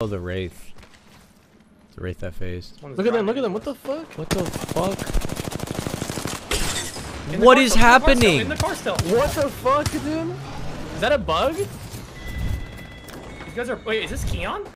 Oh, the Wraith. The Wraith that phased. Look at them, look at them. What the fuck? What the fuck? What is happening? In the car still. What the fuck, dude? Is that a bug? You guys are. Wait, is this Keon?